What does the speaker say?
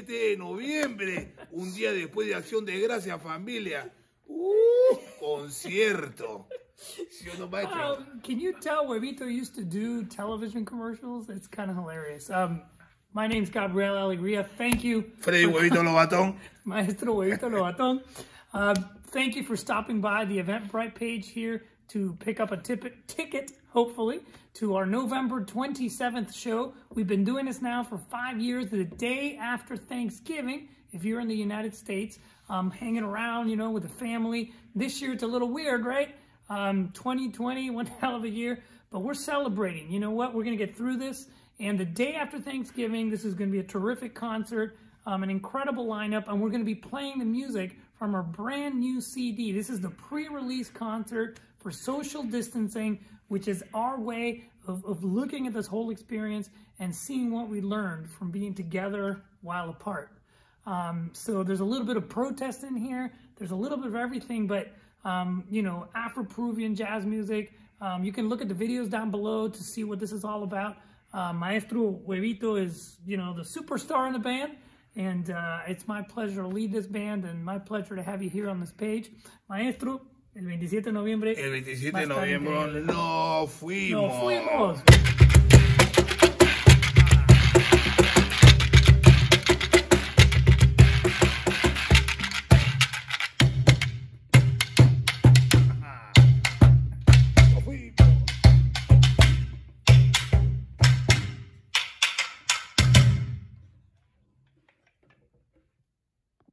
27 de noviembre, un día después de Acción de Gracias, familia. Concierto. ¿Sí o no, maestro? Can you tell Huevito used to do television commercials? It's kind of hilarious. My name's Gabriel Alegría. Thank you. Freddy Huevito Lobatón. Maestro Huevito Lobatón. Thank you for stopping by the Eventbrite page here to pick up a ticket, hopefully, to our November 27th show. We've been doing this now for 5 years, the day after Thanksgiving, if you're in the United States, hanging around, you know, with the family. This year it's a little weird, right? 2020, one hell of a year, but we're celebrating. You know what? We're going to get through this. And the day after Thanksgiving, this is going to be a terrific concert, an incredible lineup, and we're going to be playing the music from our brand new CD. This is the pre-release concert for social distancing, which is our way of looking at this whole experience and seeing what we learned from being together while apart. So there's a little bit of protest in here. There's a little bit of everything, but, you know, Afro-Peruvian jazz music. You can look at the videos down below to see what this is all about. Maestro Huevito is, you know, the superstar in the band. And it's my pleasure to lead this band and my pleasure to have you here on this page. Maestro, el 27 de noviembre. El 27 de noviembre nos fuimos. Nos fuimos.